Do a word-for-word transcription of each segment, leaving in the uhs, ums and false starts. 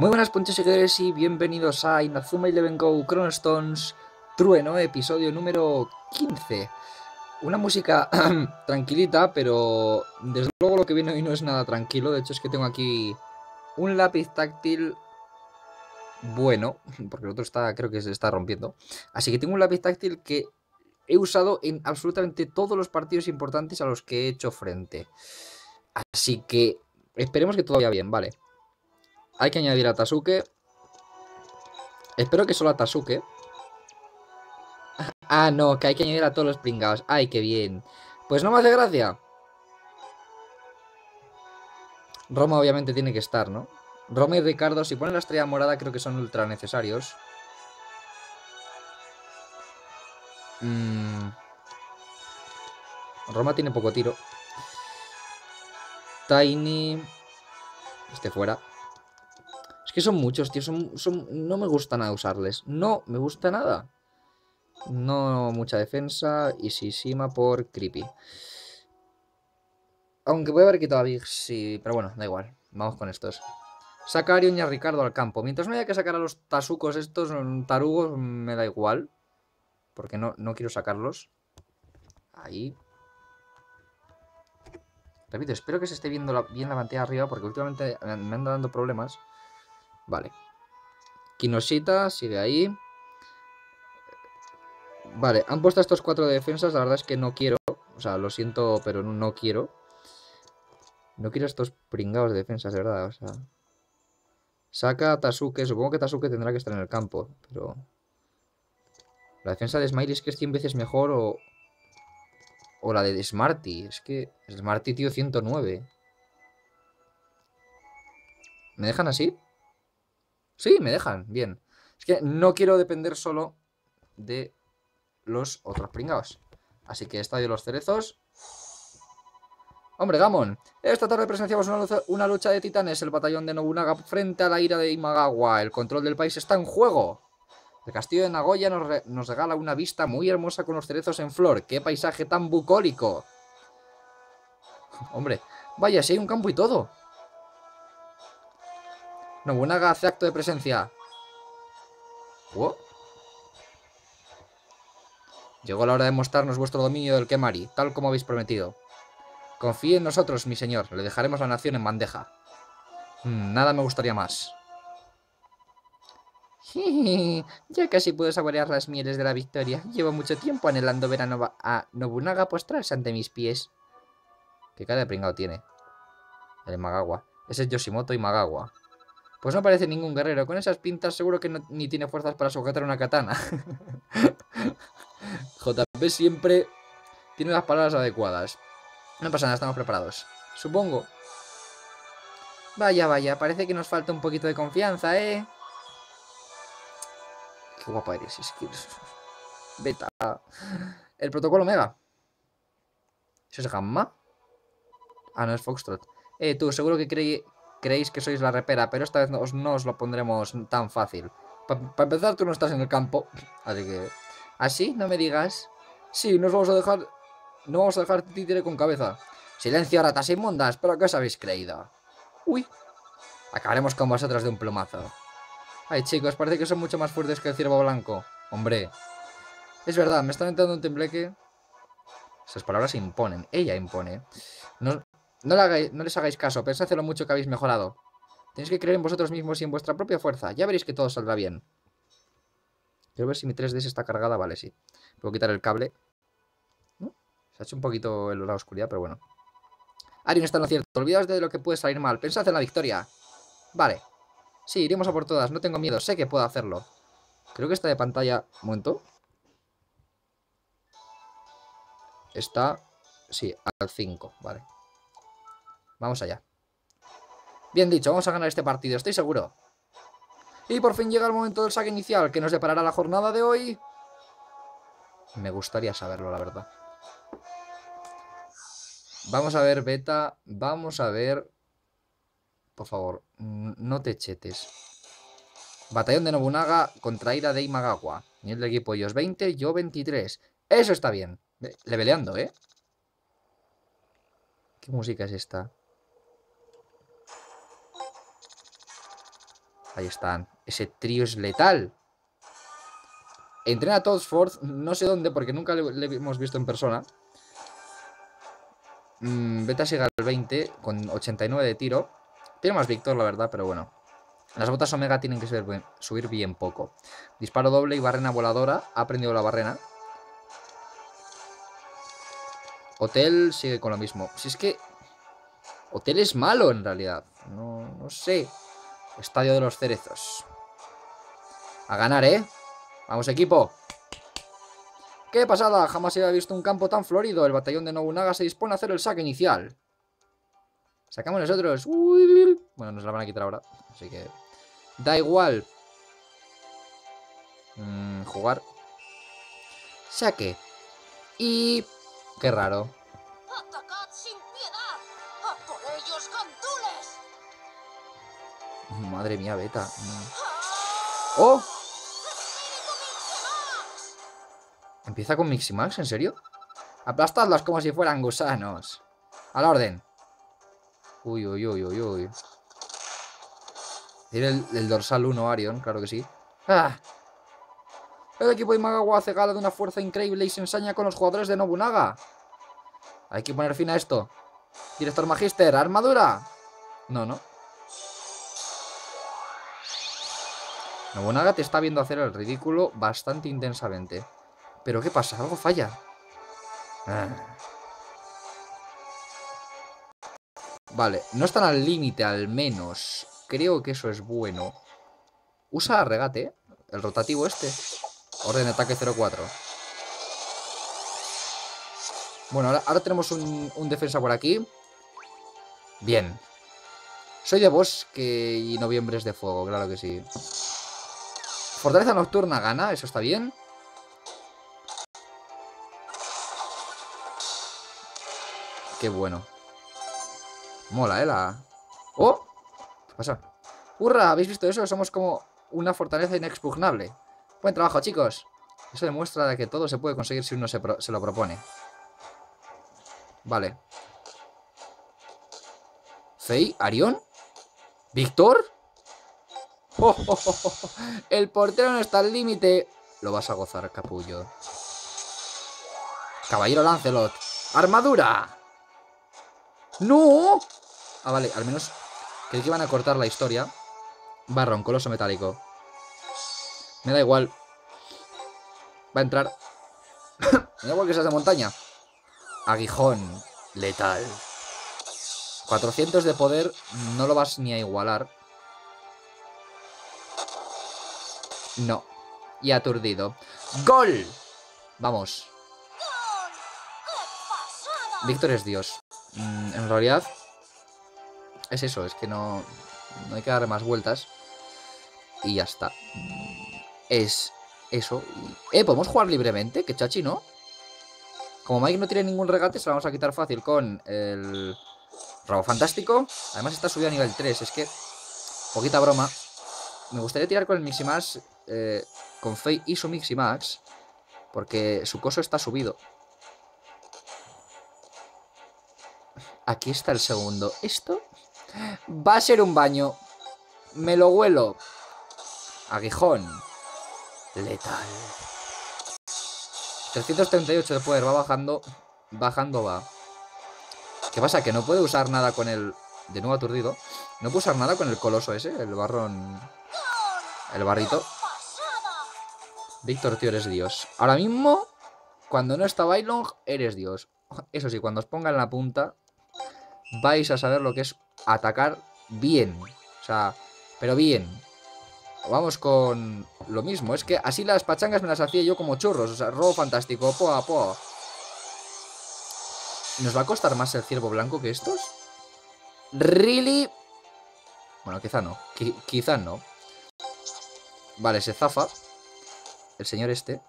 Muy buenas puntos seguidores y bienvenidos a Inazuma Eleven Go Chronostones Trueno, episodio número quince. Una música tranquilita, pero desde luego lo que viene hoy no es nada tranquilo. De hecho es que tengo aquí un lápiz táctil bueno, porque el otro está, creo que se está rompiendo. Así que tengo un lápiz táctil que he usado en absolutamente todos los partidos importantes a los que he hecho frente. Así que esperemos que todo vaya bien, vale. Hay que añadir a Tasuke. Espero que solo a Tasuke. Ah, no, que hay que añadir a todos los pringados. Ay, qué bien. Pues no me hace gracia. Roma obviamente tiene que estar, ¿no? Roma y Ricardo, si ponen la estrella morada, creo que son ultra necesarios. Mm. Roma tiene poco tiro. Tiny. Este fuera. Es que son muchos, tío. Son, son... No me gusta nada usarles. No me gusta nada. No mucha defensa. Y Shishima por creepy. Aunque voy a haber quitado a Big, sí. Pero bueno, da igual. Vamos con estos. Saca a Arion y a Ricardo al campo. Mientras no haya que sacar a los tasucos estos, tarugos, me da igual. Porque no, no quiero sacarlos. Ahí. Repito, espero que se esté viendo la, bien la pantalla arriba, porque últimamente me anda dando problemas. Vale. Kinoshita sigue ahí. Vale, han puesto estos cuatro de defensas. La verdad es que no quiero. O sea, lo siento, pero no quiero. No quiero estos pringados de defensas, de verdad. O sea. Saca a Tasuke. Supongo que Tasuke tendrá que estar en el campo. Pero la defensa de Smiley es que es cien veces mejor. O, o la de Smarty. Es que Smarty, tío, ciento nueve. ¿Me dejan así? Sí, me dejan. Bien. Es que no quiero depender solo de los otros pringados. Así que estadio los cerezos. Hombre, Gamon, esta tarde presenciamos una lucha, una lucha de titanes. El batallón de Nobunaga frente a la ira de Imagawa. El control del país está en juego. El castillo de Nagoya nos, re nos regala una vista muy hermosa con los cerezos en flor. ¡Qué paisaje tan bucólico! Hombre, vaya, si hay un campo y todo. Nobunaga hace acto de presencia. ¿Oh? Llegó la hora de mostrarnos vuestro dominio del Kemari, tal como habéis prometido. Confíe en nosotros, mi señor. Le dejaremos la nación en bandeja. Mm, nada me gustaría más. Ya casi puedo saborear las mieles de la victoria. Llevo mucho tiempo anhelando ver a, Nova a Nobunaga postrarse ante mis pies. ¿Qué cara de pringao tiene? El Imagawa. Ese es Yoshimoto Imagawa. Pues no parece ningún guerrero. Con esas pintas seguro que no, ni tiene fuerzas para sujetar una katana. J P siempre tiene las palabras adecuadas. No pasa nada, estamos preparados. Supongo. Vaya, vaya, parece que nos falta un poquito de confianza, ¿eh? Qué guapa eres, es que... Beta. El protocolo Mega. ¿Eso es Gamma? Ah, no, es Foxtrot. Eh, tú, seguro que creí... creéis que sois la repera, pero esta vez no os, no os lo pondremos tan fácil. Para pa empezar, tú no estás en el campo. Así que... ¿Así? No me digas. Sí, nos vamos a dejar... No vamos a dejar títere con cabeza. Silencio, ratas inmundas. ¿Pero qué os habéis creído? Uy. Acabaremos con vosotros de un plumazo. Ay, chicos, parece que son mucho más fuertes que el ciervo blanco. Hombre. Es verdad, me están entrando un tembleque. Esas palabras imponen. Ella impone. No, no, le hagáis, no les hagáis caso. Pensad en lo mucho que habéis mejorado. Tenéis que creer en vosotros mismos y en vuestra propia fuerza. Ya veréis que todo saldrá bien. Quiero ver si mi tres D S está cargada. Vale, sí. Puedo quitar el cable. ¿No? Se ha hecho un poquito la oscuridad, pero bueno. Arion está en lo cierto. Olvidaos de lo que puede salir mal. Pensad en la victoria. Vale. Sí, iremos a por todas. No tengo miedo. Sé que puedo hacerlo. Creo que está de pantalla... ¿Un momento? Está... Sí, al cinco. Vale. Vamos allá. Bien dicho, vamos a ganar este partido. Estoy seguro. Y por fin llega el momento del saque inicial. ¿Que nos deparará la jornada de hoy? Me gustaría saberlo, la verdad. Vamos a ver, Beta. Vamos a ver... Por favor, no te chetes. Batallón de Nobunaga contra ira de Imagawa. Nivel del equipo ellos veinte, yo veintitrés. Eso está bien. Leveleando, ¿eh? ¿Qué música es esta? Ahí están. Ese trío es letal. Entrena a Toadsworth, no sé dónde, porque nunca le, le hemos visto en persona. Mm, Beta llega al veinte con ochenta y nueve de tiro. Tiene más Víctor, la verdad, pero bueno. Las botas Omega tienen que subir bien, subir bien poco. Disparo doble y barrena voladora. Ha aprendido la barrena. Hotel sigue con lo mismo. Si es que Hotel es malo en realidad. No, no sé. Estadio de los cerezos. A ganar, ¿eh? Vamos, equipo. ¡Qué pasada! Jamás había visto un campo tan florido. El batallón de Nobunaga se dispone a hacer el saque inicial. Sacamos nosotros. Uy. Bueno, nos la van a quitar ahora. Así que... Da igual. Mm, jugar. Saque. Y... Qué raro. ¡Atacad sin piedad! ¡A por ellos, gandules! Madre mía, Beta. Mm. ¡Oh! ¿Empieza con Miximax? ¿En serio? Aplastadlos como si fueran gusanos. A la orden. Uy, uy, uy, uy, uy. Tiene el, el dorsal uno, Arion, claro que sí. ¡Ah! El equipo de Imagawa hace gala de una fuerza increíble y se ensaña con los jugadores de Nobunaga. Hay que poner fin a esto. Director Magister, armadura. No, no. Nobunaga te está viendo hacer el ridículo bastante intensamente. ¿Pero qué pasa? Algo falla. Ah. Vale, no están al límite al menos. Creo que eso es bueno. Usa regate, el rotativo este. Orden de ataque cero cuatro. Bueno, ahora, ahora tenemos un, un defensa por aquí. Bien. Soy de bosque y noviembre es de fuego, claro que sí. Fortaleza nocturna gana, eso está bien. Qué bueno. Mola, ¿eh? La... ¡Oh! ¿Qué pasa? ¡Hurra! ¿Habéis visto eso? Somos como una fortaleza inexpugnable. Buen trabajo, chicos. Eso demuestra que todo se puede conseguir si uno se, pro se lo propone. Vale. ¿Fey? ¿Arión? ¿Víctor? ¡Oh, oh, oh, oh! El portero no está al límite. Lo vas a gozar, capullo. Caballero Lancelot. ¡Armadura! ¡No! Ah, vale, al menos creí que iban a cortar la historia. Barrón, coloso metálico. Me da igual. Va a entrar. Me da igual que seas de montaña. Aguijón. Letal. cuatrocientos de poder. No lo vas ni a igualar. No. Y aturdido. ¡Gol! Vamos. Víctor es Dios. Mm, en realidad es eso, es que no, no hay que darle más vueltas. Y ya está. Es eso. Eh, ¿podemos jugar libremente? Que chachi, ¿no? Como Mike no tiene ningún regate, se lo vamos a quitar fácil con el Rabo Fantástico. Además está subido a nivel tres. Es que, poquita broma. Me gustaría tirar con el Miximax, eh, con Fey y su Miximax, porque su coso está subido. Aquí está el segundo. Esto va a ser un baño. Me lo huelo. Aguijón. Letal. trescientos treinta y ocho de poder. Va bajando. Bajando va. ¿Qué pasa? Que no puede usar nada con el... De nuevo aturdido. No puede usar nada con el coloso ese. El barrón... El barrito. Víctor, tío, eres Dios. Ahora mismo, cuando no está Bailong, eres Dios. Eso sí, cuando os ponga en la punta, vais a saber lo que es atacar bien. O sea, pero bien. Vamos con lo mismo. Es que así las pachangas me las hacía yo como churros. O sea, robo fantástico. Poa, poa. ¿Nos va a costar más el ciervo blanco que estos? ¿Really? Bueno, quizá no. Qu quizá no. Vale, se zafa el señor este.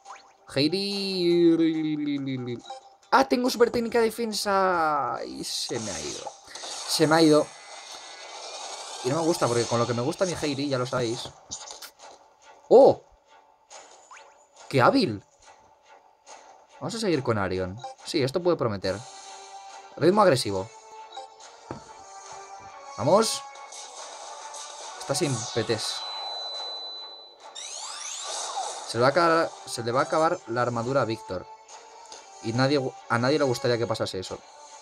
Heidi. Ah, tengo super técnica de defensa. Y se me ha ido. Se me ha ido. Y no me gusta, porque con lo que me gusta mi Heidi, ya lo sabéis. ¡Oh! ¡Qué hábil! Vamos a seguir con Arion. Sí, esto puede prometer. Ritmo agresivo. Vamos. Está sin P Ts. Se le va a acabar, se le va a acabar la armadura a Víctor. Y nadie, a nadie le gustaría que pasase eso.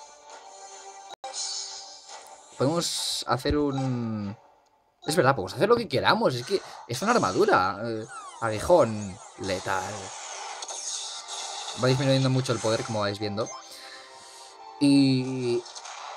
Podemos hacer un... Es verdad, podemos hacer lo que queramos. Es que es una armadura. Eh, aguijón letal. Va disminuyendo mucho el poder, como vais viendo. Y...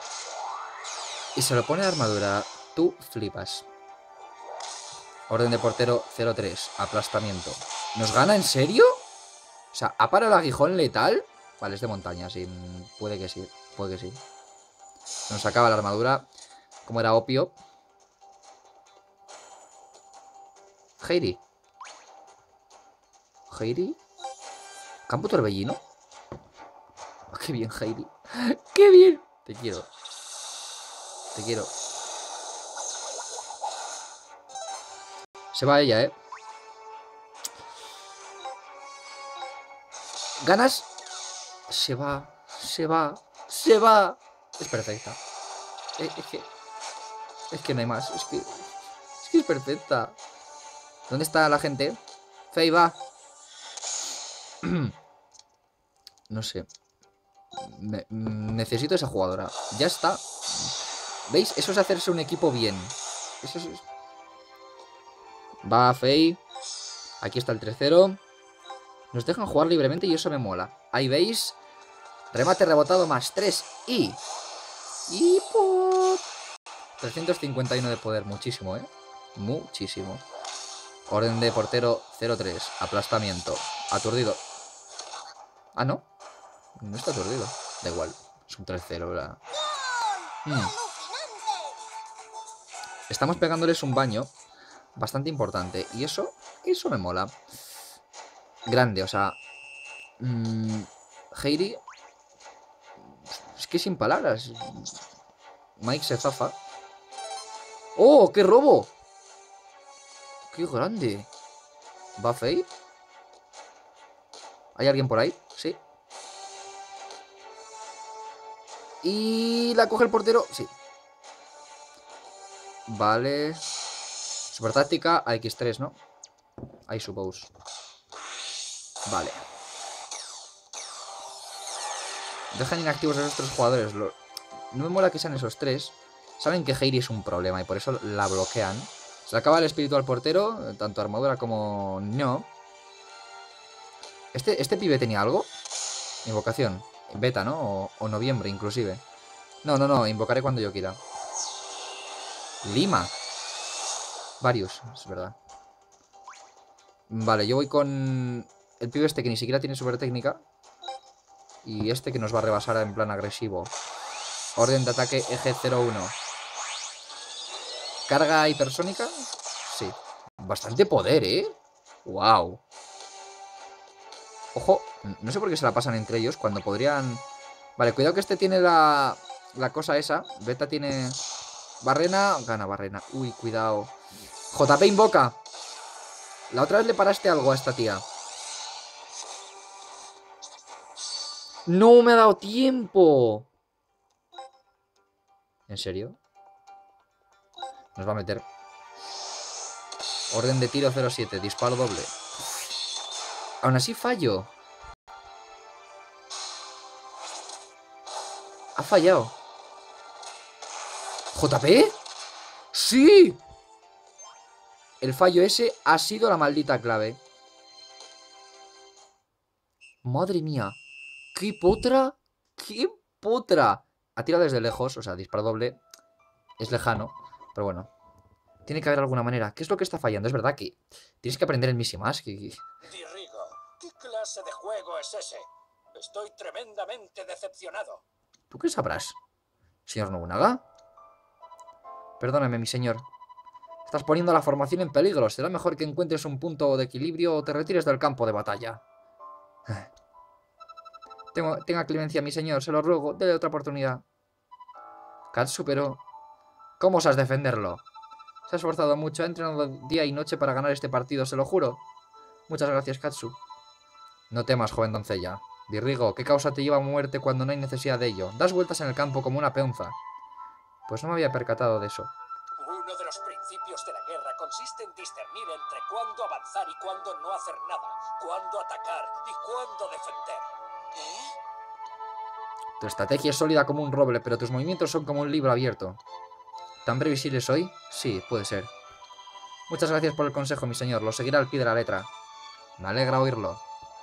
Y se lo pone de armadura. Tú flipas. Orden de portero cero tres. Aplastamiento. ¿Nos gana en serio? O sea, ¿ha parado el aguijón letal? Vale, es de montaña, sí. Puede que sí. Puede que sí. Nos acaba la armadura. Como era obvio. Heiri. Heiri. Campo torbellino. Oh, qué bien, Heiri. Qué bien. Te quiero. Te quiero. Se va ella, ¿eh? ¿Ganas? Se va. Se va. Se va. Es perfecta. Es, es que... Es que no hay más. Es que... Es que es perfecta. ¿Dónde está la gente? Fei, va. No sé. Me, necesito esa jugadora. Ya está. ¿Veis? Eso es hacerse un equipo bien. Eso es... Va, Fei. Aquí está el tres cero. Nos dejan jugar libremente y eso me mola. Ahí veis. Remate rebotado más tres. Y... Y por... trescientos cincuenta y uno de poder. Muchísimo, ¿eh? Muchísimo. Orden de portero cero tres. Aplastamiento. Aturdido. Ah, no. No está aturdido. Da igual. Es un tres cero, ¿verdad? Hmm. Estamos pegándoles un baño bastante importante. Y eso, eso me mola. Grande, o sea... Mmm, Heiri... Es que sin palabras. Mike se zafa. ¡Oh, qué robo! ¡Qué grande! ¿Va Fei? ¿Hay alguien por ahí? Sí. Y la coge el portero. Sí. Vale. Super táctica a equis tres, ¿no? I suppose. Vale. Dejan inactivos a esos tres jugadores. No me mola que sean esos tres. Saben que Heiri es un problema y por eso la bloquean. Se le acaba el espíritu al portero. Tanto armadura como no. ¿Este, este pibe tenía algo? Invocación. Beta, ¿no? O, o noviembre, inclusive. No, no, no. Invocaré cuando yo quiera. Lima. Varios, es verdad. Vale, yo voy con el pibe este que ni siquiera tiene super técnica. Y este que nos va a rebasar en plan agresivo. Orden de ataque eje cero uno. ¿Carga hipersónica? Sí. Bastante poder, ¿eh? Wow. Ojo, no sé por qué se la pasan entre ellos cuando podrían... Vale, cuidado que este tiene la, la cosa esa. Beta tiene... Barrena, gana Barrena. Uy, cuidado. J P invoca. La otra vez le paraste algo a esta tía. No me ha dado tiempo. ¿En serio? Nos va a meter. Orden de tiro cero siete. Disparo doble. Aún así fallo. Ha fallado. ¿J P? ¡Sí! El fallo ese ha sido la maldita clave. Madre mía. ¡Qué potra! ¡Qué potra! Ha tirado desde lejos, o sea, disparo doble. Es lejano, pero bueno. Tiene que haber alguna manera. ¿Qué es lo que está fallando? Es verdad que tienes que aprender el Misimask. Y... Dirrigo, ¿qué clase de juego es ese? Estoy tremendamente decepcionado. ¿Tú qué sabrás, señor Nobunaga? Perdóname, mi señor. Estás poniendo la formación en peligro. Será mejor que encuentres un punto de equilibrio o te retires del campo de batalla. Tengo, tenga clemencia, mi señor. Se lo ruego. Dele otra oportunidad. Katsu, pero... ¿cómo osas defenderlo? Se ha esforzado mucho. Ha entrenado día y noche para ganar este partido, se lo juro. Muchas gracias, Katsu. No temas, joven doncella. Dirrigo, ¿qué causa te lleva a muerte cuando no hay necesidad de ello? Das vueltas en el campo como una peonza. Pues no me había percatado de eso. Uno de los principios dios de la guerra consiste en discernir entre cuándo avanzar y cuándo no hacer nada, cuándo atacar y cuándo defender. ¿Eh? Tu estrategia es sólida como un roble, pero tus movimientos son como un libro abierto. ¿Tan previsible soy? Sí, puede ser. Muchas gracias por el consejo, mi señor. Lo seguiré al pie de la letra. Me alegra oírlo.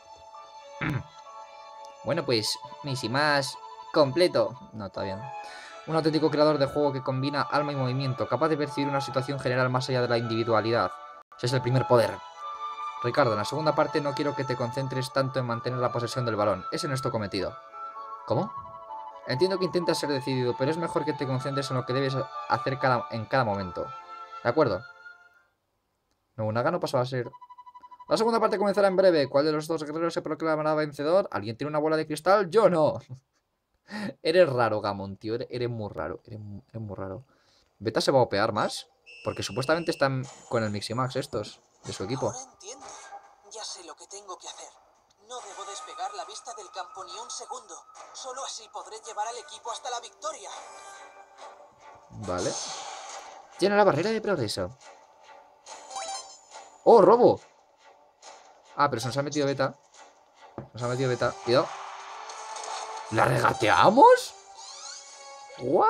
Bueno, pues, Missy más completo. No, todavía no. Un auténtico creador de juego que combina alma y movimiento, capaz de percibir una situación general más allá de la individualidad. Ese es el primer poder. Ricardo, en la segunda parte no quiero que te concentres tanto en mantener la posesión del balón. Ese no es tu cometido. ¿Cómo? Entiendo que intentas ser decidido, pero es mejor que te concentres en lo que debes hacer cada, en cada momento. ¿De acuerdo? Nobunaga pasó a ser... La segunda parte comenzará en breve. ¿Cuál de los dos guerreros se proclamará vencedor? ¿Alguien tiene una bola de cristal? ¡Yo no! Eres raro, Gamon, tío. Eres, eres muy raro. Eres, eres muy raro. ¿Beta se va a opear más? Porque supuestamente están con el Miximax estos, de su equipo. Ahora entiendo. Ya sé lo que tengo que hacer. No debo despegar la vista del campo ni un segundo. Solo así podré llevar al equipo hasta la victoria. Vale. Llena la barrera de progreso. ¡Oh, robo! Ah, pero se nos ha metido beta. Nos ha metido beta. Cuidado. ¿La regateamos? ¿What?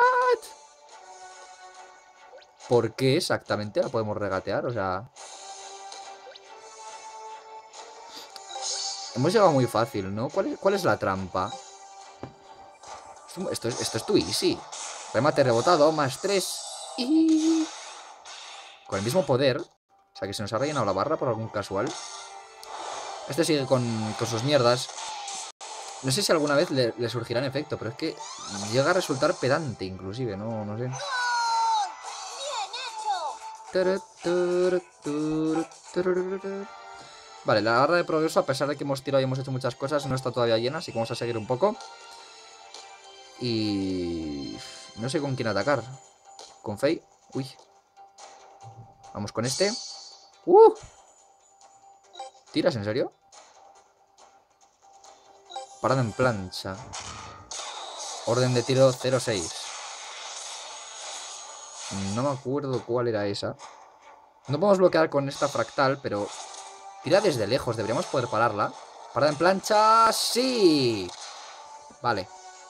¿Por qué exactamente la podemos regatear? O sea... Hemos llegado muy fácil, ¿no? ¿Cuál es, cuál es la trampa? Esto es, esto es tu easy. Remate rebotado, más tres. Y... con el mismo poder. O sea, que se nos ha rellenado la barra por algún casual. Este sigue con, con sus mierdas. No sé si alguna vez le, le surgirá en efecto, pero es que llega a resultar pedante, inclusive, no, no sé. ¡Bien hecho! Vale, la barra de progreso, a pesar de que hemos tirado y hemos hecho muchas cosas, no está todavía llena, así que vamos a seguir un poco. Y... no sé con quién atacar. Con Fei. Uy. Vamos con este. ¡Uh! ¿Tiras en serio? Parada en plancha. Orden de tiro cero seis. No me acuerdo cuál era esa. No podemos bloquear con esta fractal, pero... tira desde lejos, deberíamos poder pararla. Parada en plancha... ¡sí! Vale.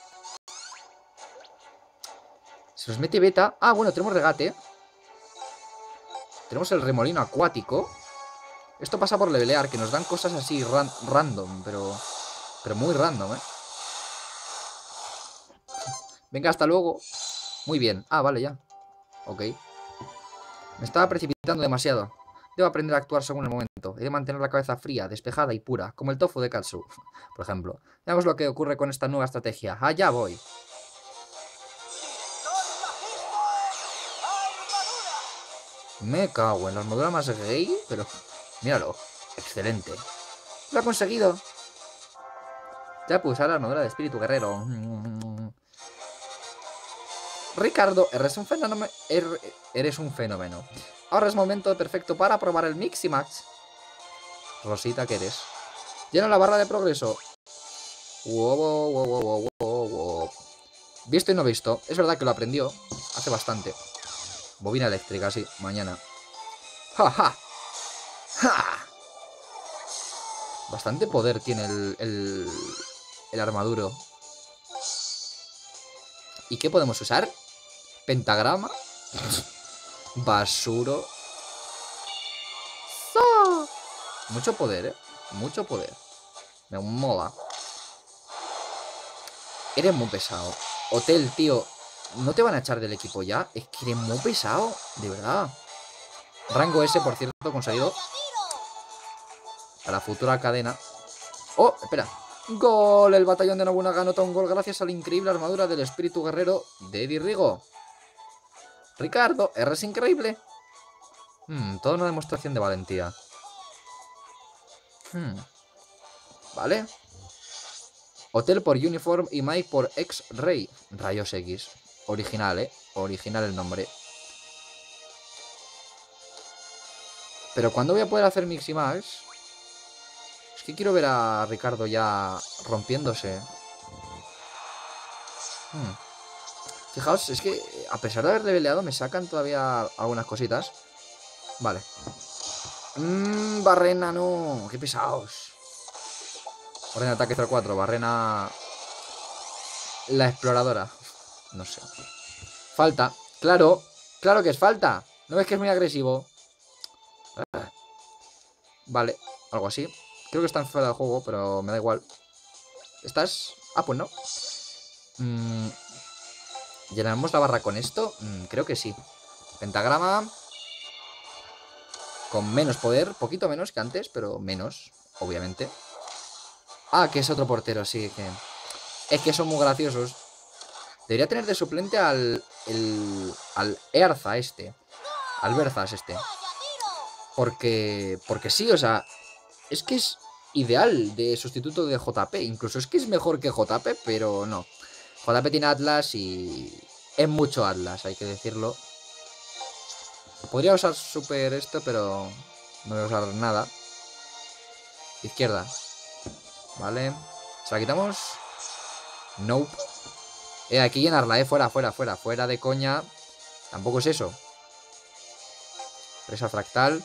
Se nos mete beta. Ah, bueno, tenemos regate. Tenemos el remolino acuático. Esto pasa por levelear, que nos dan cosas así ran random, pero... pero muy random, ¿eh? Venga, hasta luego. Muy bien. Ah, vale, ya. Ok. Me estaba precipitando demasiado. Debo aprender a actuar según el momento. He de mantener la cabeza fría, despejada y pura, como el tofu de Katsu, por ejemplo. Veamos lo que ocurre con esta nueva estrategia. Allá voy. Me cago en la armadura más gay, pero... míralo. Excelente. Lo he conseguido. Ya puedo usar la armadura de espíritu guerrero. Ricardo, eres un fenómeno. Eres un fenómeno. Ahora es momento perfecto para probar el Miximax. Rosita que eres. Llena la barra de progreso. Wow, wow, wow, wow, wow, wow. Visto y no visto. Es verdad que lo aprendió hace bastante. Bobina eléctrica, sí, mañana. ¡Ja, ja! ¡Ja! Bastante poder tiene el, el, el armaduro. ¿Y qué podemos usar? Pentagrama. Basuro. ¡So! Mucho poder, ¿eh? Mucho poder. Me mola. Eres muy pesado. Hotel, tío. ¿No te van a echar del equipo ya? Es que eres muy pesado. De verdad. Rango S, por cierto, conseguido. Para futura cadena. ¡Oh! Espera. ¡Gol! El batallón de Nobunaga anota un gol gracias a la increíble armadura del espíritu guerrero de Eddie Rigo. Ricardo, eres increíble. Hmm, toda una demostración de valentía. Hmm. Vale. Hotel por Uniform y Mike por X-Ray. Rayos X. Original, ¿eh? Original el nombre. Pero ¿cuándo voy a poder hacer Miximax? Es que quiero ver a Ricardo ya rompiéndose. Hmm. Fijaos, es que a pesar de haber leveleado me sacan todavía algunas cositas. Vale. Mmm, Barrena, no. Qué pesados. Barrena ataque cero cuatro. Barrena... La exploradora. No sé. Falta. Claro. Claro que es falta. ¿No ves que es muy agresivo? Ah. Vale. Algo así. Creo que está fuera del juego, pero me da igual. ¿Estás? Ah, pues no. Mm. ¿Llenamos la barra con esto? Mm, creo que sí. Pentagrama. Con menos poder. Poquito menos que antes, pero menos, obviamente. Ah, que es otro portero, sí. Que... Es que son muy graciosos. Debería tener de suplente al... El, al Erza este. Al Berzas este. Porque... Porque sí, o sea... Es que es ideal de sustituto de J P. Incluso es que es mejor que J P, pero no. J P tiene Atlas y... Es mucho Atlas, hay que decirlo. Podría usar super esto, pero... No voy a usar nada. Izquierda. Vale. ¿Se la quitamos? Nope. Eh, hay que llenarla, eh. Fuera, fuera, fuera. Fuera de coña. Tampoco es eso. Presa fractal.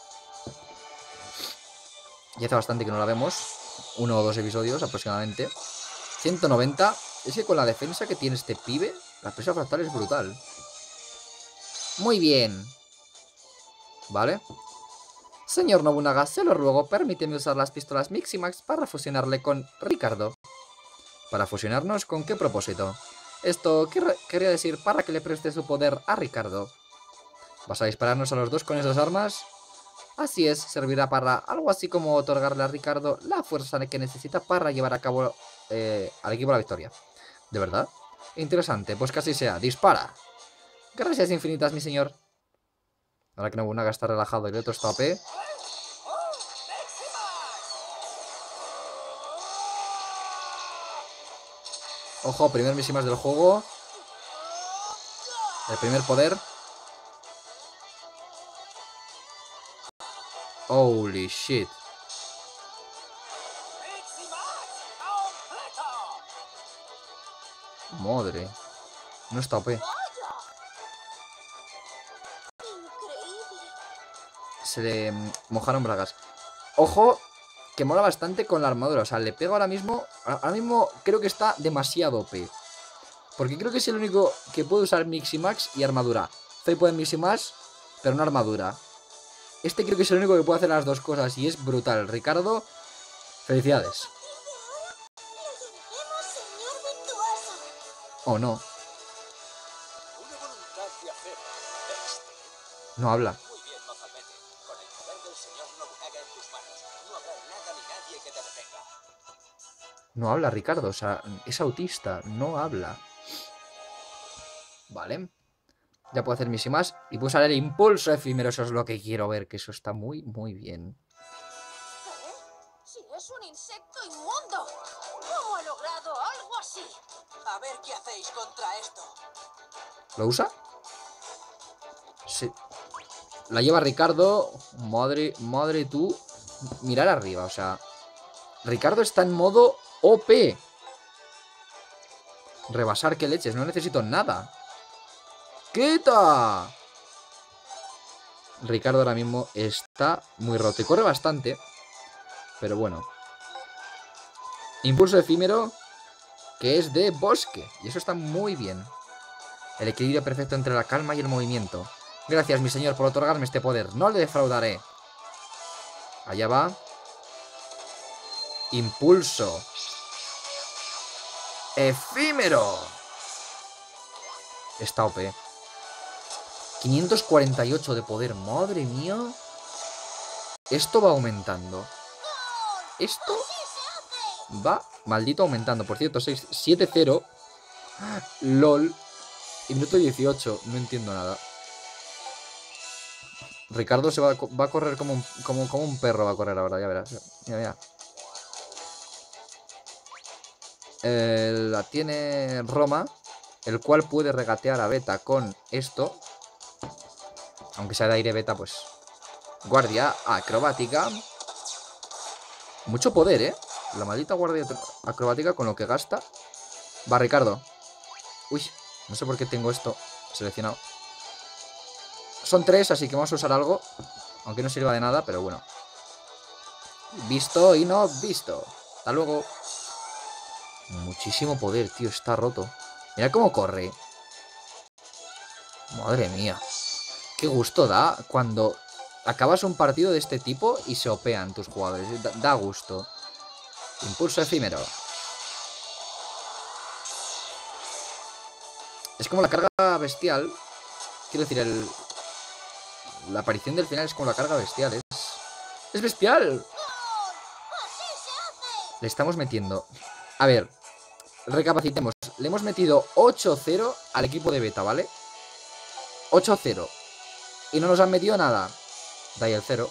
Y hace bastante que no la vemos. Uno o dos episodios aproximadamente. ciento noventa. Es que con la defensa que tiene este pibe, la presa fractal es brutal. Muy bien. Vale. Señor Nobunaga, se lo ruego, permíteme usar las pistolas Miximax para fusionarle con Ricardo. ¿Para fusionarnos? ¿Con qué propósito? Esto querría decir para que le preste su poder a Ricardo. ¿Vas a dispararnos a los dos con esas armas? Así es, servirá para algo así como otorgarle a Ricardo la fuerza que necesita para llevar a cabo eh, al equipo la victoria. ¿De verdad? Interesante, pues que así sea. ¡Dispara! Gracias infinitas, mi señor. Ahora que Nobunaga está relajado y el otro está A P. Ojo, primer Miximax del juego. El primer poder. Holy shit. Madre. No está O P. Se le mojaron bragas. Ojo, que mola bastante con la armadura. O sea, le pego ahora mismo. Ahora mismo creo que está demasiado O P. Porque creo que es el único que puede usar Miximax y armadura. Fei puede Miximax, pero no armadura. Este creo que es el único que puede hacer las dos cosas y es brutal. Ricardo, felicidades. Oh, no. No habla. No habla, Ricardo. O sea, es autista. No habla. Vale. Ya puedo hacer Miximax. Y puedo usar el impulso efímero. Eso es lo que quiero ver. Que eso está muy, muy bien. ¿Qué? Si es un insecto inmundo. ¿Cómo he logrado algo así? A ver qué hacéis contra esto. ¿Lo usa? Sí. La lleva Ricardo. Madre, madre tú. Mirar arriba, o sea. Ricardo está en modo O P. Rebasar, qué leches. No necesito nada. ¡Quita! Ricardo ahora mismo está muy roto. Y corre bastante. Pero bueno. Impulso efímero. Que es de bosque. Y eso está muy bien. El equilibrio perfecto entre la calma y el movimiento. Gracias, mi señor, por otorgarme este poder. No le defraudaré. Allá va. Impulso. Efímero. Está O P. quinientos cuarenta y ocho de poder. Madre mía. Esto va aumentando. Esto va maldito aumentando. Por cierto, siete cero. LOL. Y minuto dieciocho. No entiendo nada. Ricardo se va a, va a correr como un, como, como un perro. Va a correr ahora, ya verás. Mira, mira. Eh, la tiene Roma, el cual puede regatear a Beta con esto. Aunque sea de aire Beta, pues. Guardia acrobática. Mucho poder, ¿eh? La maldita guardia acrobática con lo que gasta. Va Ricardo. Uy, no sé por qué tengo esto seleccionado. Son tres, así que vamos a usar algo. Aunque no sirva de nada, pero bueno. Visto y no visto. Hasta luego. Muchísimo poder, tío. Está roto. Mira cómo corre. Madre mía. Qué gusto da cuando acabas un partido de este tipo y se opean tus jugadores. Da, da gusto. Impulso efímero. Es como la carga bestial. Quiero decir, el... la aparición del final es como la carga bestial. Es, es bestial. Le estamos metiendo. A ver, recapacitemos. Le hemos metido ocho cero al equipo de beta, ¿vale? ocho cero. Y no nos han metido nada. Da ahí el cero.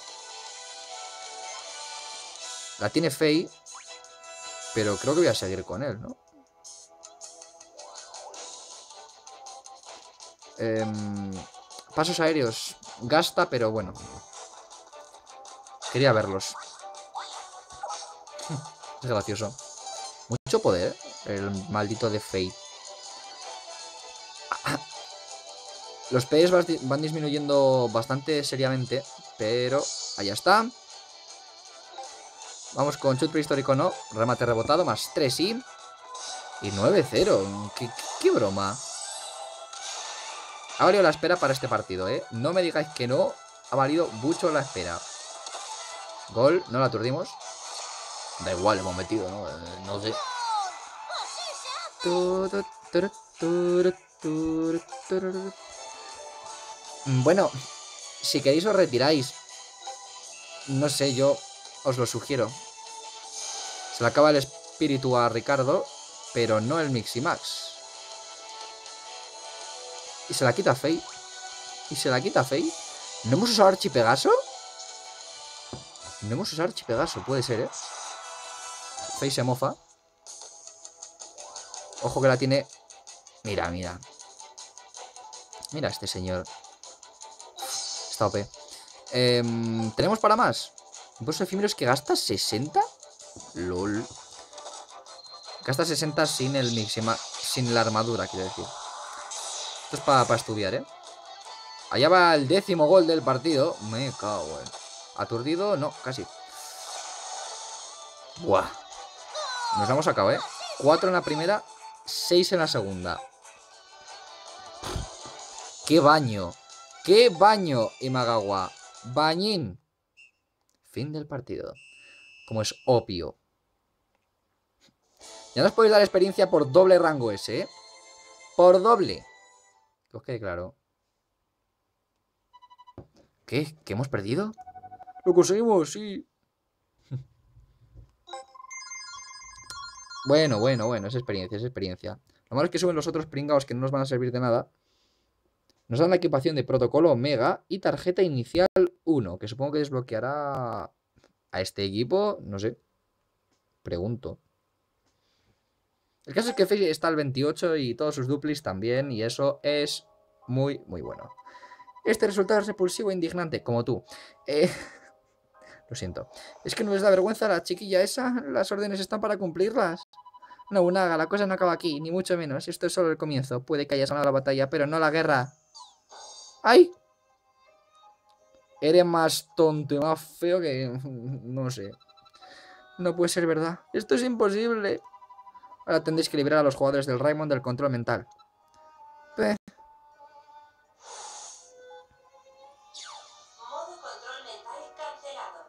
La tiene Fei. Pero creo que voy a seguir con él, ¿no? Eh, pasos aéreos. Gasta, pero bueno. Quería verlos. Es gracioso. Mucho poder, el maldito de Fei. Los P S van disminuyendo bastante seriamente, pero allá está. Vamos con chut prehistórico, no. Remate rebotado, más tres y... Y nueve cero. ¿Qué, qué, qué broma. Ha valido la espera para este partido, ¿eh? No me digáis que no. Ha valido mucho la espera. Gol, no la aturdimos. Da igual, hemos metido, ¿no? Eh, no sé. Bueno, si queréis os retiráis. No sé, yo os lo sugiero. Se le acaba el espíritu a Ricardo, pero no el Miximax. Y se la quita Fei. Y se la quita Fei. ¿No hemos usado Archipegaso? No hemos usado Archipegaso, puede ser, ¿eh? Fei se mofa. Ojo que la tiene. Mira, mira. Mira este señor. Está O P. Eh, ¿Tenemos para más? Impulso efímero es que gasta sesenta. LOL. Gasta sesenta sin el Mixima. Sin la armadura, quiero decir. Esto es para pa estudiar, ¿eh? Allá va el décimo gol del partido. Me cago en... Aturdido, no, casi. Buah. Nos hemos sacado, ¿eh? cuatro en la primera, seis en la segunda. ¡Qué baño! ¡Qué baño, Imagawa! Bañín. Fin del partido. Como es obvio. Ya nos podéis dar experiencia por doble rango ese, ¿eh? Por doble. Que os quede claro. ¿Qué? ¿Qué hemos perdido? Lo conseguimos, sí. Bueno, bueno, bueno, es experiencia, es experiencia. Lo malo es que suben los otros pringados que no nos van a servir de nada. Nos dan la equipación de protocolo Omega y tarjeta inicial uno, que supongo que desbloqueará a este equipo, no sé. Pregunto. El caso es que Fei está al veintiocho y todos sus duplis también, y eso es muy, muy bueno. Este resultado es repulsivo e indignante, como tú. Eh... Lo siento. ¿Es que no les da vergüenza a la chiquilla esa? Las órdenes están para cumplirlas. No, Unaga, la cosa no acaba aquí, ni mucho menos. Esto es solo el comienzo. Puede que hayas ganado la batalla, pero no la guerra. ¡Ay! Eres más tonto y más feo que... No sé. No puede ser verdad. Esto es imposible. Ahora tendréis que liberar a los jugadores del Raimon del control mental. Pe... Modo control mental cancelado.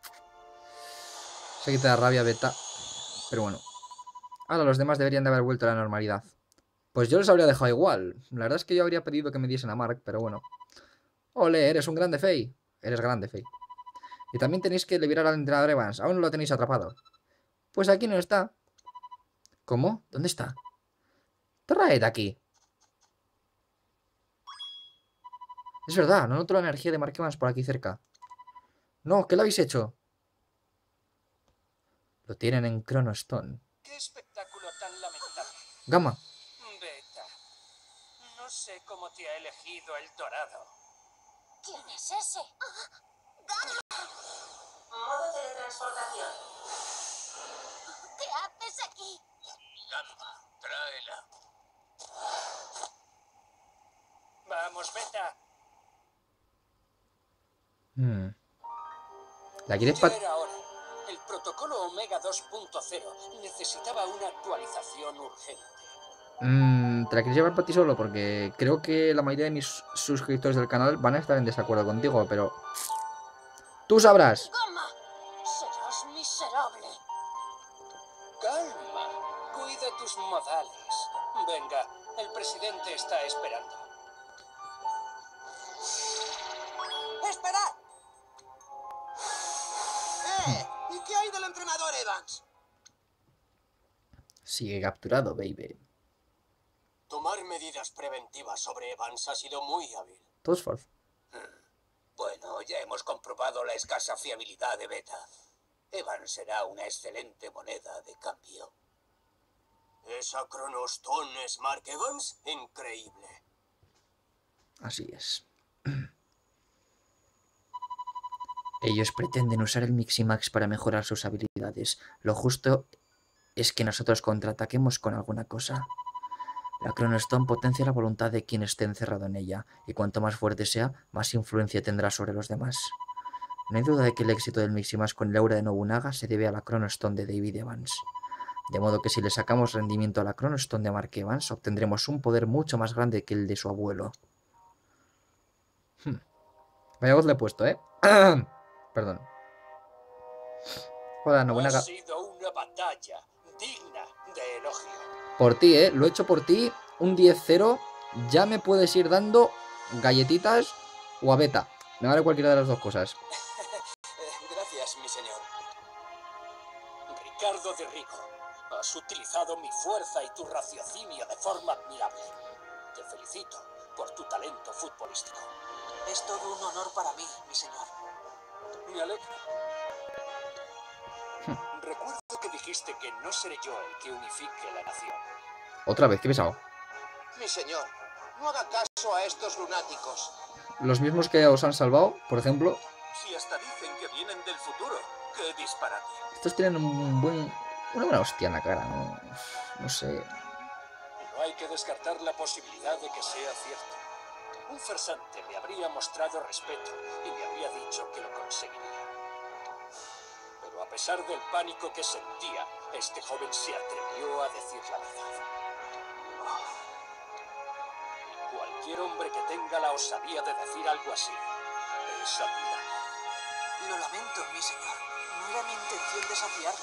Se quita la rabia beta. Pero bueno. Ahora los demás deberían de haber vuelto a la normalidad. Pues yo les habría dejado igual. La verdad es que yo habría pedido que me diesen a Mark, pero bueno. Ole, eres un grande Fei. Eres grande Fei. Y también tenéis que liberar al entrenador Evans. Aún no lo tenéis atrapado. Pues aquí no está. ¿Cómo? ¿Dónde está? Traed aquí. Es verdad, no noto la energía de Mark Evans por aquí cerca. No, ¿qué le habéis hecho? Lo tienen en Chrono Stone. ¡Qué espectáculo tan lamentable! Gamma. Beta, no sé cómo te ha elegido el dorado. ¿Quién es ese? Modo teletransportación. ¿Qué haces aquí? Gamma, tráela. Vamos, Beta. Hmm. ¿La quieres Ya pat... era hora. El protocolo Omega dos punto cero necesitaba una actualización urgente. Mm, ¿te la quieres llevar para ti solo? Porque creo que la mayoría de mis suscriptores del canal van a estar en desacuerdo contigo, pero... ¡Tú sabrás! ¡Goma! Serás miserable. Calma. Cuida tus modales. Venga, el presidente está esperando. ¡Esperad! ¡Eh! ¿Y qué hay del entrenador Evans? Sigue capturado, baby. Tomar medidas preventivas sobre Evans ha sido muy hábil. Todos falsos. Bueno, ya hemos comprobado la escasa fiabilidad de Beta. Evans será una excelente moneda de cambio. ¿Esa Chronostone es Mark Evans? Increíble. Así es. Ellos pretenden usar el Miximax para mejorar sus habilidades. Lo justo es que nosotros contraataquemos con alguna cosa. La Chronostone potencia la voluntad de quien esté encerrado en ella, y cuanto más fuerte sea, más influencia tendrá sobre los demás. No hay duda de que el éxito del Miximax con el aura de Nobunaga se debe a la Chronostone de David Evans. De modo que si le sacamos rendimiento a la Chronostone de Mark Evans, obtendremos un poder mucho más grande que el de su abuelo. Hmm. Vaya voz le he puesto, ¿eh? Perdón. Hola, Nobunaga. Ha sido una batalla digna de elogio. Por ti, ¿eh? Lo he hecho por ti. Un diez cero. Ya me puedes ir dando galletitas o a Beta. Me vale cualquiera de las dos cosas. Gracias, mi señor. Ricardo de Rico, has utilizado mi fuerza y tu raciocinio de forma admirable. Te felicito por tu talento futbolístico. Es todo un honor para mí, mi señor. Me alegro. Recuerdo que dijiste que no seré yo el que unifique la nación. Otra vez, qué pesado. Mi señor, no haga caso a estos lunáticos. Los mismos que os han salvado, por ejemplo. Si hasta dicen que vienen del futuro, qué disparate. Estos tienen un buen... una buena hostia en la cara, ¿no? No sé. No hay que descartar la posibilidad de que sea cierto. Un farsante me habría mostrado respeto y me habría dicho que lo conseguiría. Pero a pesar del pánico que sentía, este joven se atrevió a decir la verdad. Y cualquier hombre que tenga la osadía de decir algo así es admirable. Lo lamento, mi señor. No era mi intención desafiarle.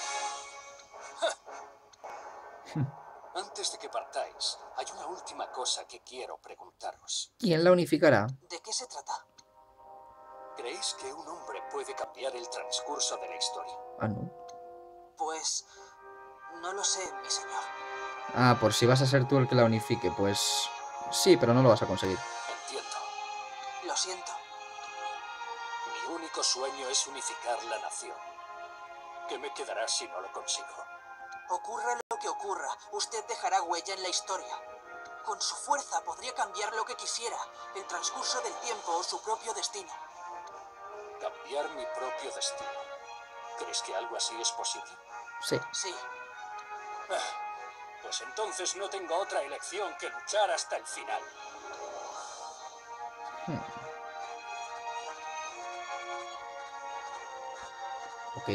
Antes de que partáis, hay una última cosa que quiero preguntaros. ¿Quién la unificará? ¿De qué se trata? ¿Creéis que un hombre puede cambiar el transcurso de la historia? Ah, no. Pues... no lo sé, mi señor. Ah, por si vas a ser tú el que la unifique, pues... sí, pero no lo vas a conseguir. Entiendo. Lo siento. Mi único sueño es unificar la nación. ¿Qué me quedará si no lo consigo? Ocurra lo que ocurra, usted dejará huella en la historia. Con su fuerza podría cambiar lo que quisiera, el transcurso del tiempo o su propio destino. Cambiar mi propio destino. ¿Crees que algo así es posible? Sí. Sí, Ah, pues entonces no tengo otra elección que luchar hasta el final. Hmm. Ok.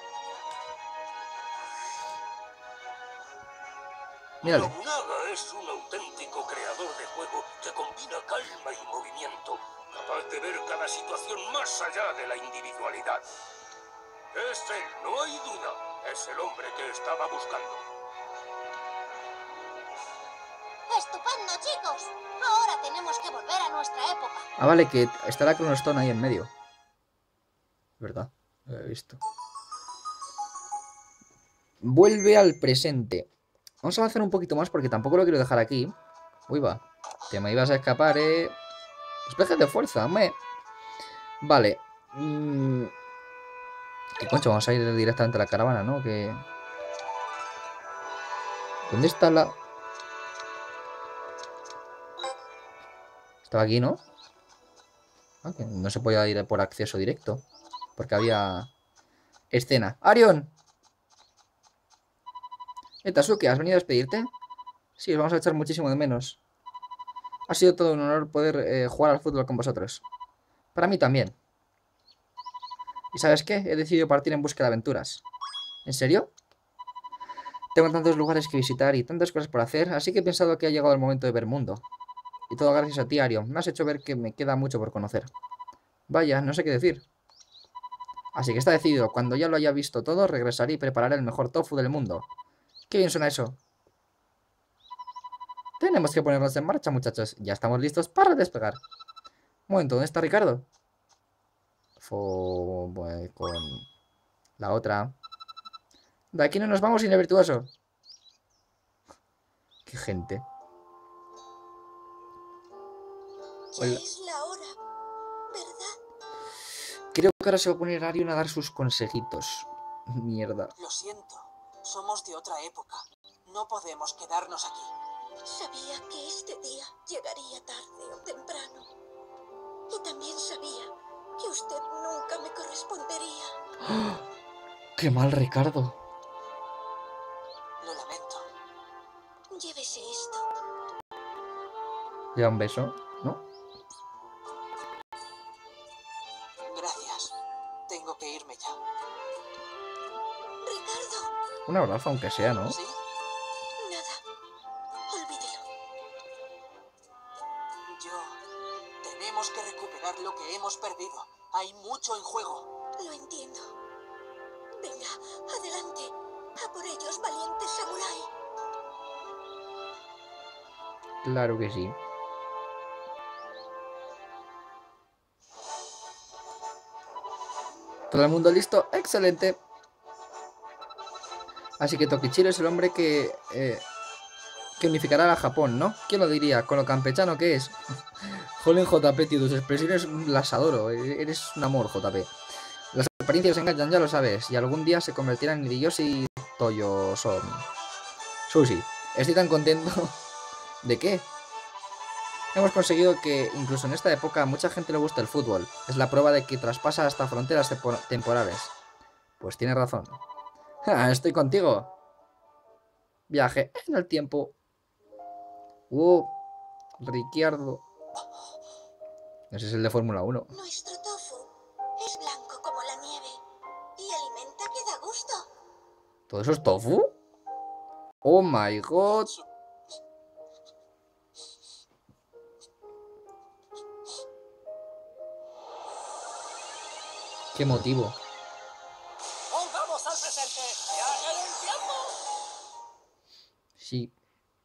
Mírale. Nobunaga es un auténtico creador de juego que combina calma y movimiento, capaz de ver cada situación más allá de la individualidad. Es él, no hay duda. Es el hombre que estaba buscando. ¡Estupendo, chicos! Ahora tenemos que volver a nuestra época. Ah, vale, que está la Chronostone ahí en medio. ¿Verdad? Lo he visto. Vuelve al presente. Vamos a avanzar un poquito más porque tampoco lo quiero dejar aquí. Uy, va. Que me ibas a escapar, eh. Despeje de fuerza, me. Vale. Mm. ¿Qué concho? Vamos a ir directamente a la caravana, ¿no? Que... ¿dónde está la...? Estaba aquí, ¿no? Ah, que no se podía ir por acceso directo. Porque había... escena. ¡Arion! ¿Eh, Tasuke? ¿Has venido a despedirte? Sí, os vamos a echar muchísimo de menos. Ha sido todo un honor poder eh, jugar al fútbol con vosotros. Para mí también. ¿Y sabes qué? He decidido partir en busca de aventuras. ¿En serio? Tengo tantos lugares que visitar y tantas cosas por hacer, así que he pensado que ha llegado el momento de ver mundo. Y todo gracias a ti, Ario. Me has hecho ver que me queda mucho por conocer. Vaya, no sé qué decir. Así que está decidido. Cuando ya lo haya visto todo, regresaré y prepararé el mejor tofu del mundo. Qué bien suena eso. Tenemos que ponernos en marcha, muchachos. Ya estamos listos para despegar. Un momento, ¿dónde está Ricardo? Fo... Voy con... la otra. De aquí no nos vamos sin el virtuoso. Qué gente. Ya Hola. es la hora, ¿verdad? Creo que ahora se va a poner Arion a dar sus consejitos. Mierda. Lo siento, somos de otra época. No podemos quedarnos aquí. Sabía que este día llegaría tarde o temprano. Y también sabía que usted nunca me correspondería. ¡Qué mal, Ricardo! Lo lamento. Llévese esto. Ya un beso, ¿no? Gracias. Tengo que irme ya. Ricardo. Un abrazo, aunque sea, ¿no? ¿Sí? Nada. Olvídelo. Yo... Tenemos que recuperar lo que hemos perdido. Hay mucho en juego. Lo entiendo. Venga, adelante. A por ellos, valientes samurái. Claro que sí. ¿Todo el mundo listo? ¡Excelente! Así que Tokichiro es el hombre que... Eh, que unificará a Japón, ¿no? ¿Quién lo diría? Con lo campechano que es. Jolen J P, tío, tus expresiones las adoro. Eres un amor, J P. Las apariencias engañan, ya lo sabes. Y algún día se convertirán en Hideyoshi Toyosomi. Sushi, estoy tan contento. ¿De qué? Hemos conseguido que, incluso en esta época, a mucha gente le gusta el fútbol. Es la prueba de que traspasa hasta fronteras temporales. Pues tienes razón. ¡Ja! Estoy contigo. Viaje en el tiempo. Uh, Ricciardo. Ese es el de Fórmula uno. Nuestro tofu es blanco como la nieve y alimenta que da gusto. ¿Todo eso es tofu? Oh my god. Qué motivo. ¡Volvamos al presente! ¡Viaje en el tiempo! Sí.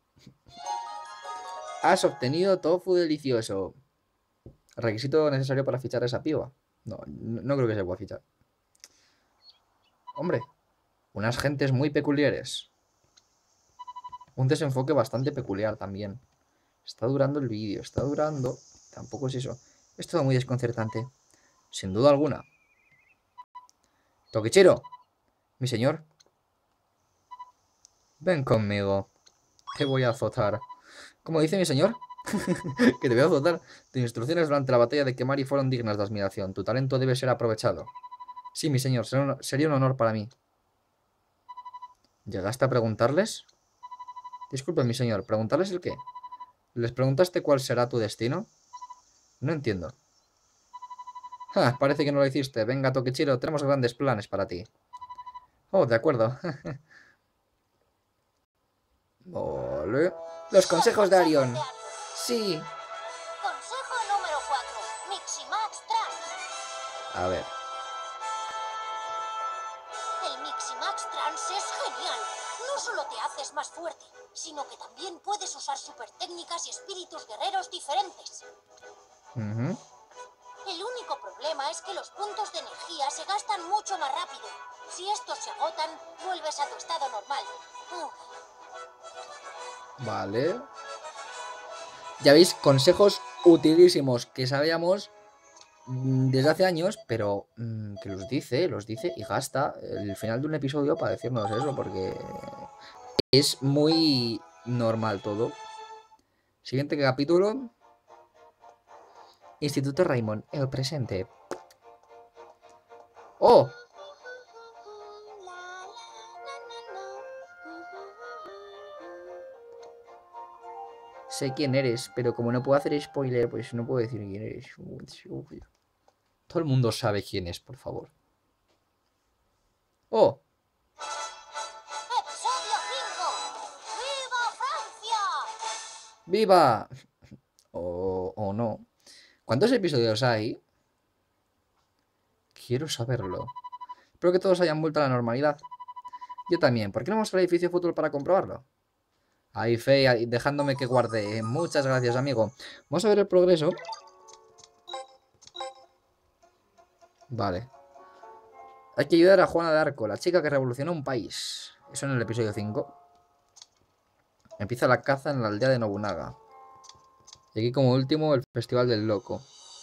Has obtenido tofu delicioso. ¿Requisito necesario para fichar a esa piba? No, no, no creo que se pueda fichar. Hombre, unas gentes muy peculiares. Un desenfoque bastante peculiar también. Está durando el vídeo, está durando... Tampoco es eso. Es todo muy desconcertante. Sin duda alguna. Tokichiro, mi señor. Ven conmigo. Te voy a azotar. Como dice mi señor, que te voy a azotar. Tus instrucciones durante la batalla de Kemari fueron dignas de admiración. Tu talento debe ser aprovechado. Sí, mi señor, sería un honor para mí. ¿Llegaste a preguntarles? Disculpe, mi señor, ¿preguntarles el qué? ¿Les preguntaste cuál será tu destino? No entiendo. Ah, parece que no lo hiciste. Venga, Tokichiro, tenemos grandes planes para ti. Oh, de acuerdo. Vale. Los consejos de Arion. Sí. Consejo número cuatro. Miximax Trans. A ver. El Miximax Trans es genial. No solo te haces más fuerte, sino que también puedes usar super técnicas y espíritus guerreros diferentes. Uh-huh. El único problema es que los puntos de energía se gastan mucho más rápido. Si estos se agotan, vuelves a tu estado normal. Uh. Vale. Ya veis, consejos utilísimos que sabíamos mmm, desde hace años, pero mmm, que los dice, los dice y gasta el final de un episodio para decirnos eso, porque es muy normal todo. Siguiente capítulo. Instituto Raymond, el presente. ¡Oh! Sé quién eres, pero como no puedo hacer spoiler, pues no puedo decir quién eres. Todo el mundo sabe quién es, por favor. ¡Oh! Episodio cinco. ¡Viva Francia! ¡Viva! O, o no. ¿Cuántos episodios hay? Quiero saberlo. Espero que todos hayan vuelto a la normalidad. Yo también. ¿Por qué no vamos al edificio de fútbol para comprobarlo? Ahí, Fe, ahí, dejándome que guarde. Muchas gracias, amigo. Vamos a ver el progreso. Vale. Hay que ayudar a Juana de Arco, la chica que revolucionó un país. Eso en el episodio cinco. Empieza la caza en la aldea de Nobunaga. Y aquí como último el Festival del Loco.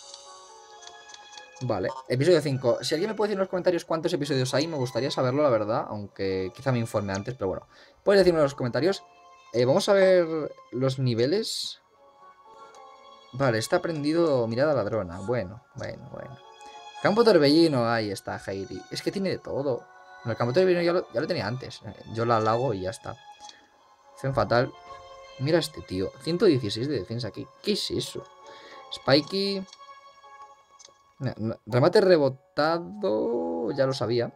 Vale, episodio cinco. Si alguien me puede decir en los comentarios cuántos episodios hay, me gustaría saberlo, la verdad. Aunque quizá me informe antes, pero bueno. Puedes decirme en los comentarios. Eh, vamos a ver los niveles. Vale, está aprendido mirada ladrona. Bueno, bueno, bueno. Campo torbellino, ahí está, Heidi. Es que tiene de todo. En el campo torbellino ya lo, ya lo tenía antes. Yo la hago y ya está. Fen fatal. Mira este tío. ciento dieciséis de defensa aquí. ¿Qué es eso? Spikey. No, no. Remate rebotado. Ya lo sabía.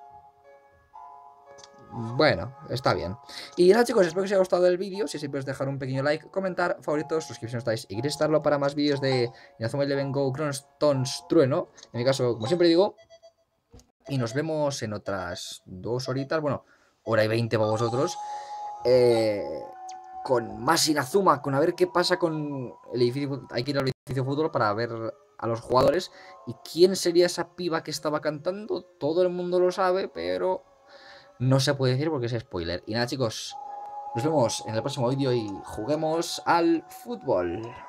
Bueno, está bien. Y nada, chicos, espero que os haya gustado el vídeo. Si siempre os dejar un pequeño like, comentar, favoritos, suscripción estáis y queréis estarlo para más vídeos de Inazuma Eleven Go, Chronostones Trueno. En mi caso, como siempre digo. Y nos vemos en otras dos horitas. Bueno, hora y veinte para vosotros. Eh, con más Inazuma. Con a ver qué pasa con el edificio. Hay que ir al edificio de fútbol para ver a los jugadores. ¿Y quién sería esa piba que estaba cantando? Todo el mundo lo sabe, pero no se puede decir porque es spoiler. Y nada, chicos, nos vemos en el próximo vídeo y juguemos al fútbol.